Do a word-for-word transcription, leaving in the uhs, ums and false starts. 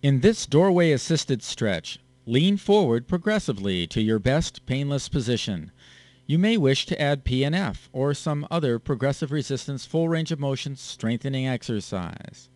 In this doorway-assisted stretch, lean forward progressively to your best painless position. You may wish to add P N F or some other progressive resistance full range of motion strengthening exercise.